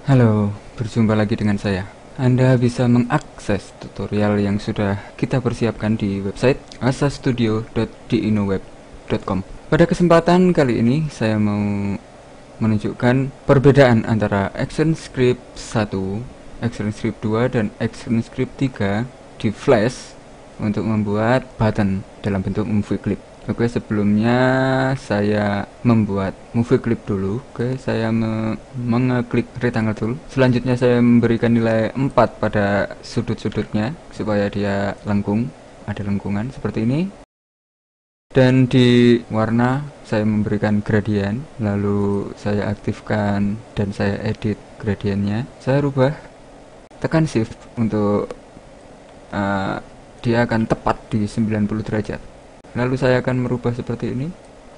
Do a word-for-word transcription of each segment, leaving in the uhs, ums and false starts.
Halo, berjumpa lagi dengan saya. Anda bisa mengakses tutorial yang sudah kita persiapkan di website asastudio dot dinoweb dot com. Pada kesempatan kali ini saya mau menunjukkan perbedaan antara ActionScript satu, ActionScript dua, dan ActionScript tiga di Flash untuk membuat button dalam bentuk movie clip. Oke, sebelumnya saya membuat movie clip dulu. Oke, saya me mengeklik rectangle tool. Selanjutnya saya memberikan nilai empat pada sudut-sudutnya supaya dia lengkung, ada lengkungan seperti ini. Dan di warna saya memberikan gradient, lalu saya aktifkan dan saya edit gradiennya. Saya rubah, tekan shift untuk uh, dia akan tepat di sembilan puluh derajat. Lalu saya akan merubah seperti ini.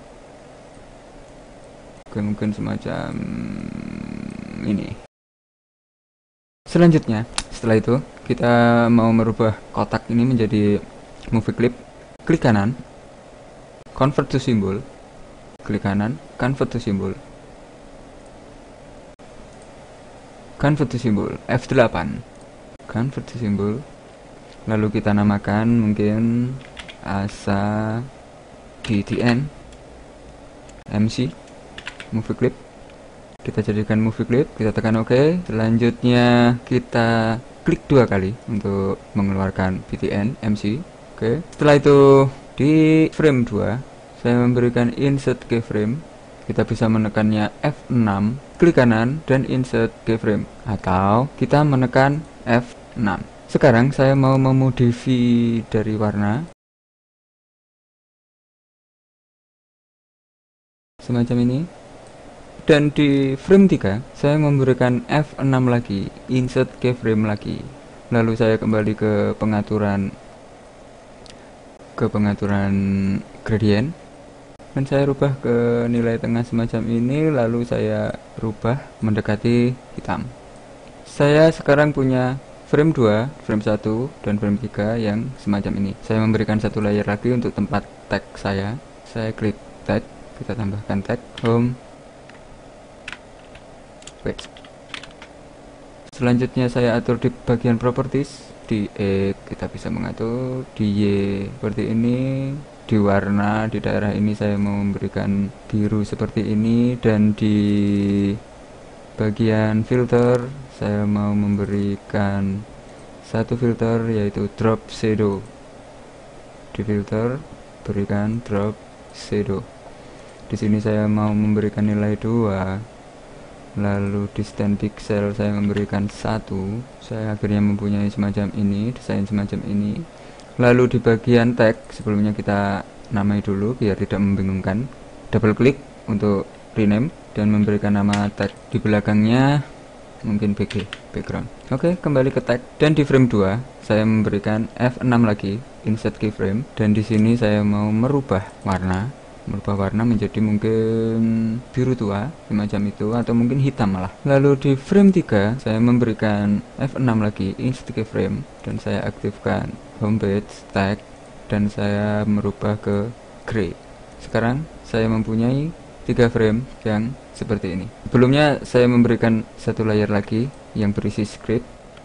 Oke, mungkin semacam ini. Selanjutnya, setelah itu kita mau merubah kotak ini menjadi movie clip. Klik kanan, convert to symbol. Klik kanan, convert to symbol. Convert to symbol F delapan. Convert to symbol. Lalu kita namakan mungkin asa B T N M C movie clip. Kita jadikan movie clip, kita tekan OK. Selanjutnya kita klik dua kali untuk mengeluarkan B T N M C. Oke. Setelah itu di frame dua saya memberikan insert keyframe. Kita bisa menekannya F enam, klik kanan dan insert keyframe, atau kita menekan F enam. Sekarang saya mau memodify dari warna semacam ini. Dan di frame tiga saya memberikan F enam lagi, insert keyframe lagi. Lalu saya kembali ke pengaturan ke pengaturan gradient dan saya rubah ke nilai tengah semacam ini, lalu saya rubah mendekati hitam. Saya sekarang punya frame dua, frame satu, dan frame tiga yang semacam ini. Saya memberikan satu layer lagi untuk tempat tag saya. Saya klik tag, kita tambahkan tag home. Wait. Selanjutnya saya atur di bagian properties. Di X kita bisa mengatur, di Y seperti ini. Di warna di daerah ini saya mau memberikan biru seperti ini, dan di bagian filter saya mau memberikan satu filter yaitu drop shadow. Di filter berikan drop shadow. Di sini saya mau memberikan nilai dua. Lalu di stand pixel saya memberikan satu. Saya akhirnya mempunyai semacam ini, desain semacam ini. Lalu di bagian tag sebelumnya kita namai dulu biar tidak membingungkan. Double klik untuk rename dan memberikan nama tag. Di belakangnya mungkin B G, background. Oke, kembali ke tag dan di frame dua saya memberikan F enam lagi, insert keyframe, dan di sini saya mau merubah warna, merubah warna menjadi mungkin biru tua semacam itu, atau mungkin hitam malah. Lalu di frame tiga saya memberikan F enam lagi, insert keyframe, dan saya aktifkan homepage tag dan saya merubah ke gray. Sekarang saya mempunyai tiga frame yang seperti ini. Sebelumnya saya memberikan satu layer lagi yang berisi script.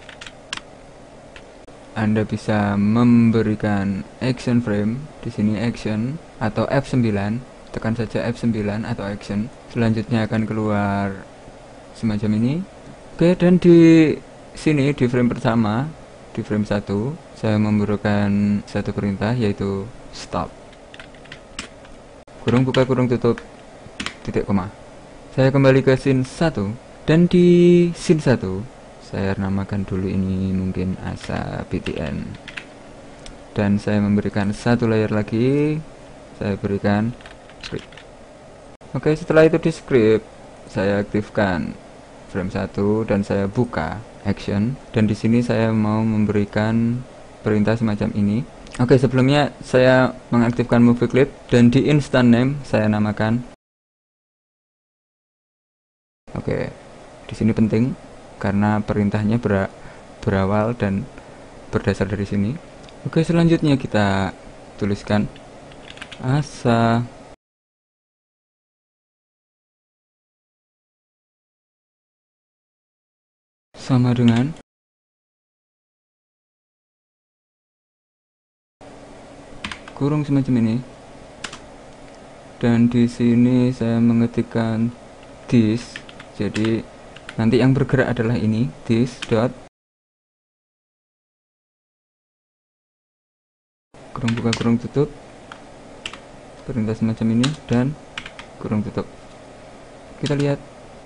Anda bisa memberikan action frame, di sini action atau F sembilan, tekan saja F sembilan atau action. Selanjutnya akan keluar semacam ini. Oke, dan di sini di frame pertama, di frame satu, saya memberikan satu perintah yaitu stop. Kurung buka kurung tutup titik koma. Saya kembali ke scene satu, dan di scene satu saya namakan dulu ini mungkin asa B T N, dan saya memberikan satu layer lagi, saya berikan script. Oke, setelah itu di script saya aktifkan frame satu dan saya buka action, dan di sini saya mau memberikan perintah semacam ini. Oke, sebelumnya saya mengaktifkan movie clip dan di instant name saya namakan. Oke, di sini penting karena perintahnya ber berawal dan berdasar dari sini. Oke, selanjutnya kita tuliskan asa sama dengan kurung semacam ini, dan di sini saya mengetikkan this, jadi nanti yang bergerak adalah ini, this dot kurung buka kurung tutup, perintah semacam ini, dan kurung tutup. Kita lihat.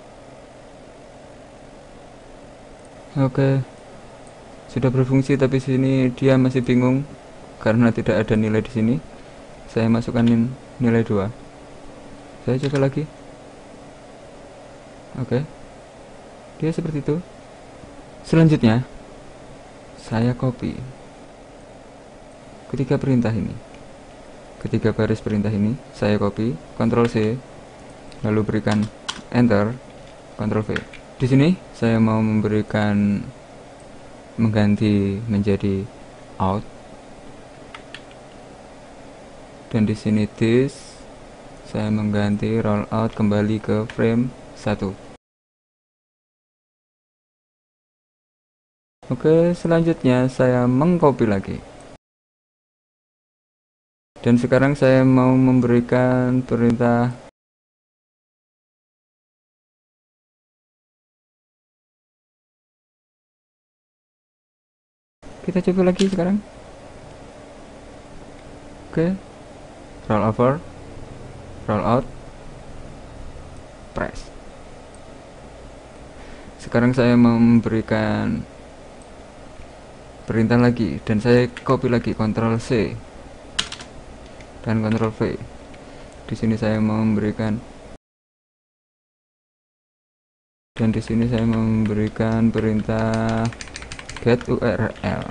Oke, sudah berfungsi, tapi sini dia masih bingung karena tidak ada nilai di sini. Saya masukkan nilai dua. Saya coba lagi. Oke, dia seperti itu. Selanjutnya saya copy ketiga perintah ini, ketiga baris perintah ini saya copy, Ctrl C, lalu berikan Enter, Ctrl V. Di sini saya mau memberikan mengganti menjadi out, dan di sini this saya mengganti rollout kembali ke frame satu. Oke, selanjutnya saya mengcopy lagi, dan sekarang saya mau memberikan perintah kita coba lagi sekarang. Oke, roll over, roll out, press. Sekarang saya memberikan perintah lagi, dan saya copy lagi, Ctrl C dan Ctrl V. Di sini saya memberikan, dan di sini saya memberikan perintah get U R L.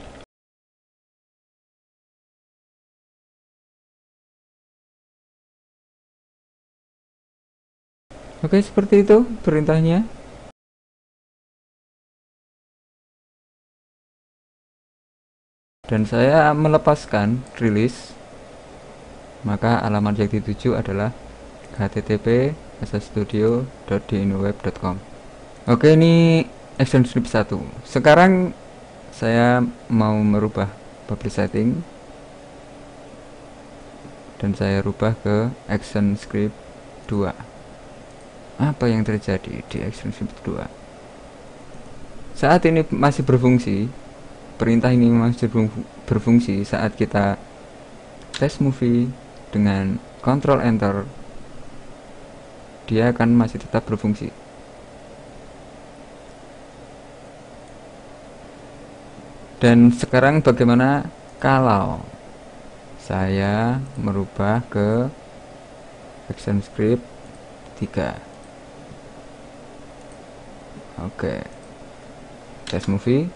Oke, seperti itu perintahnya. Dan saya melepaskan release, maka alamat yang dituju adalah h t t p asastudio dot dnweb dot com. Oke, ini ActionScript satu. Sekarang saya mau merubah publish setting, dan saya rubah ke ActionScript dua. Apa yang terjadi di ActionScript dua? Saat ini masih berfungsi, perintah ini masih berfungsi saat kita test movie dengan Ctrl Enter, dia akan masih tetap berfungsi. Dan sekarang bagaimana kalau saya merubah ke ActionScript tiga? Oke, test movie.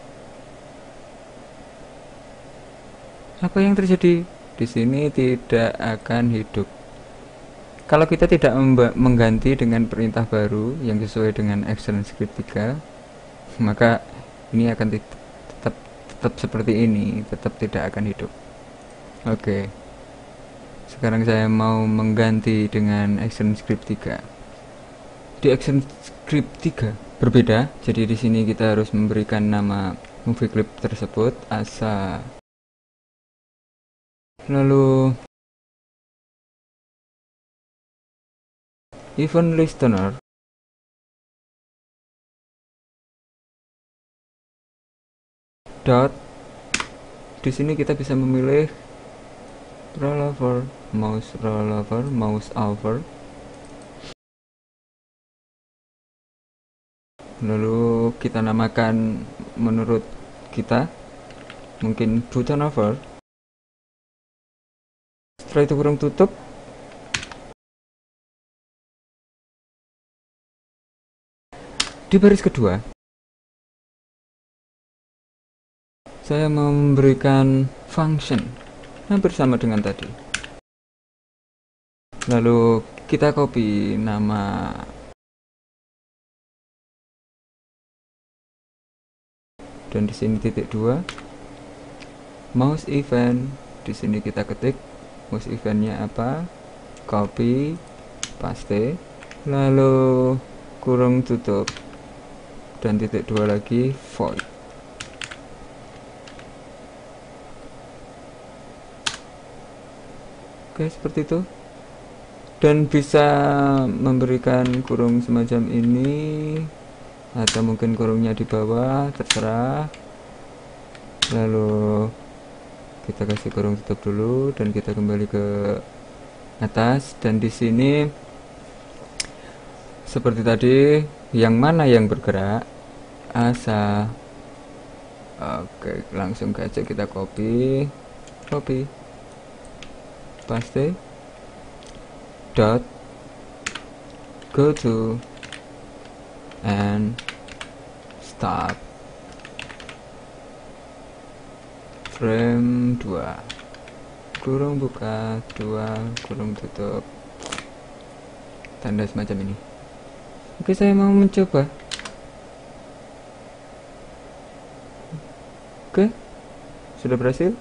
Apa yang terjadi? Di sini tidak akan hidup. Kalau kita tidak mengganti dengan perintah baru yang sesuai dengan ActionScript tiga, maka ini akan tetap tetap seperti ini, tetap tidak akan hidup. Oke. Sekarang saya mau mengganti dengan ActionScript tiga. Di ActionScript tiga berbeda. Jadi di sini kita harus memberikan nama movie clip tersebut asa, lalu event listener, dot, di sini kita bisa memilih rollover, mouse rollover, mouse over, lalu kita namakan menurut kita, mungkin button over. Setelah itu kurung tutup. Di baris kedua saya memberikan function hampir sama dengan tadi, lalu kita copy nama dan di sini titik dua, mouse event, di sini kita ketik mouse eventnya apa, copy, paste, lalu kurung tutup, dan titik dua lagi void. Oke, seperti itu. Dan bisa memberikan kurung semacam ini, atau mungkin kurungnya di bawah, terserah. Lalu kita kasih kurung tutup dulu dan kita kembali ke atas. Dan di sini seperti tadi, yang mana yang bergerak asa. Oke, langsung aja kita copy copy paste, dot, go to, and start frame dua, kurung buka, dua, kurung tutup, tanda semacam ini. Oke, saya mau mencoba. Oke, sudah berhasil.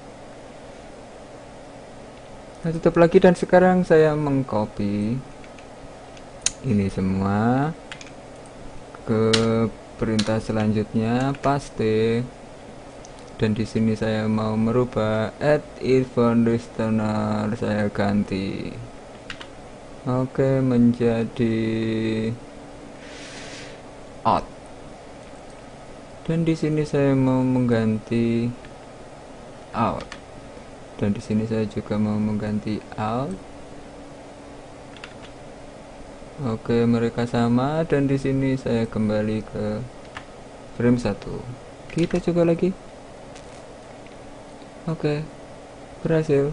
Nah, tutup lagi, dan sekarang saya mengcopy ini semua ke perintah selanjutnya, paste. Dan di sini saya mau merubah add event listener, saya ganti. Oke, menjadi out. Dan di sini saya mau mengganti out. Dan di sini saya juga mau mengganti out. Oke, mereka sama, dan di sini saya kembali ke frame satu. Kita coba lagi. Oke, berhasil.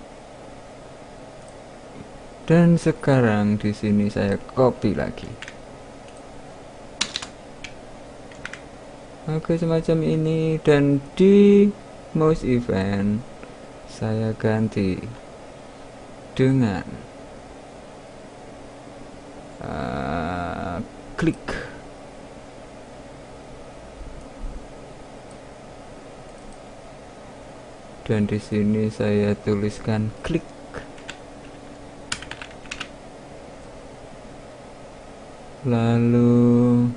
Dan sekarang di sini saya copy lagi. Oke, semacam ini, dan di mouse event saya ganti dengan uh, klik. Dan di sini saya tuliskan klik. Lalu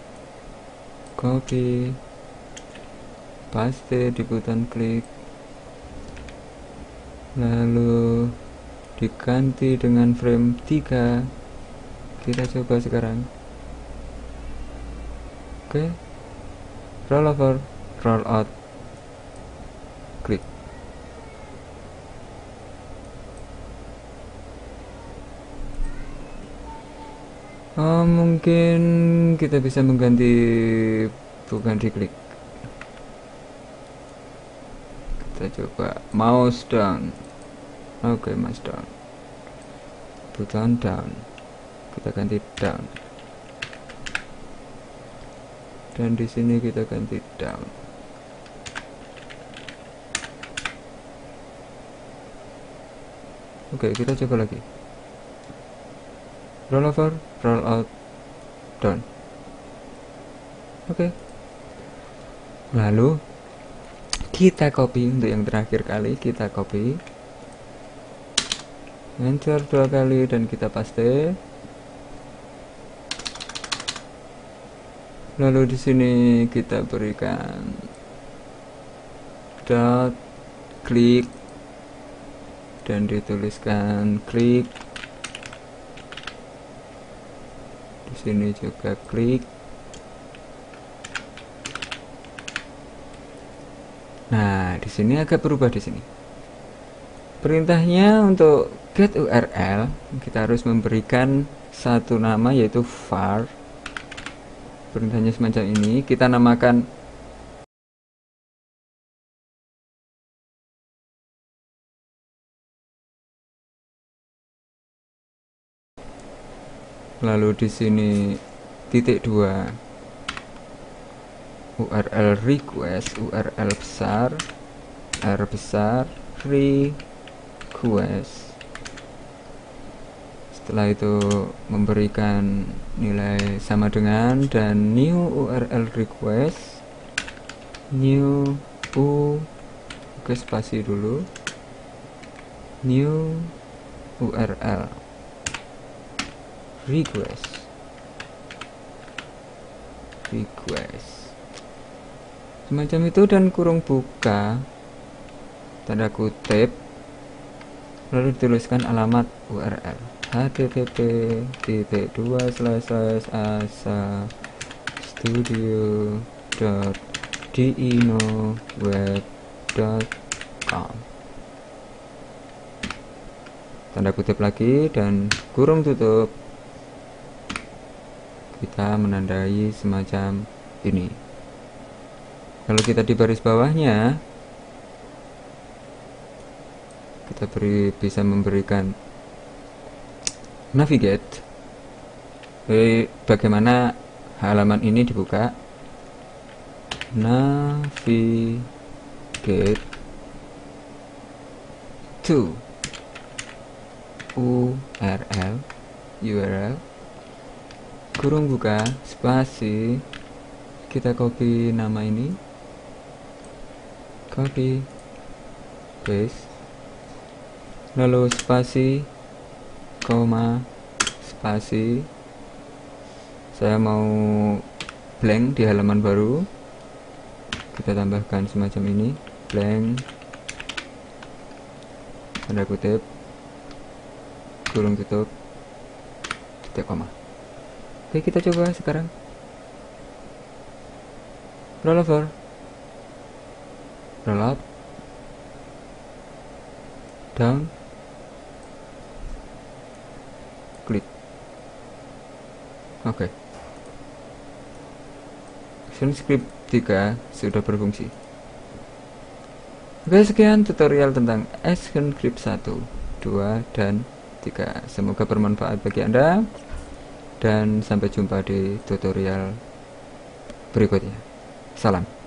copy, paste di button klik, lalu diganti dengan frame tiga. Kita coba sekarang. Oke, roll over, roll out, klik. Oh, mungkin kita bisa mengganti bukan diklik. Kita coba mouse down. Oke, okay, mouse down. Button down. Kita ganti down. Dan di sini kita ganti down. Oke, okay, kita coba lagi. Roll over, roll out, down. Oke. Okay. Lalu kita copy untuk yang terakhir kali, kita copy. Enter dua kali dan kita paste. Lalu di sini kita berikan dot, klik, dan dituliskan klik. Di sini juga klik. Nah, di sini agak berubah di sini. Perintahnya untuk get U R L, kita harus memberikan satu nama yaitu var. Perintahnya semacam ini, kita namakan lalu di sini titik dua, U R L request, U R L besar, R besar, request. Setelah itu memberikan nilai sama dengan, dan new U R L request, new u, oke, spasi dulu, new U R L request. request semacam itu, dan kurung buka tanda kutip, lalu dituliskan alamat U R L http titik dua slash slash asa studio dot dinoweb dot com, tanda kutip lagi dan kurung tutup. Kita menandai semacam ini. Kalau kita di baris bawahnya, kita beri bisa memberikan navigate. Jadi bagaimana halaman ini dibuka? Navigate to U R L U R L kurung buka spasi, kita copy nama ini, copy paste, lalu spasi koma spasi, saya mau blank di halaman baru, kita tambahkan semacam ini, blank tanda kutip kurung tutup titik koma. Oke, kita coba sekarang. Roll over, roll up, down, klik. Oke, Action Script tiga sudah berfungsi. Oke, sekian tutorial tentang Action Script satu, dua, dan tiga. Semoga bermanfaat bagi Anda, dan sampai jumpa di tutorial berikutnya. Salam.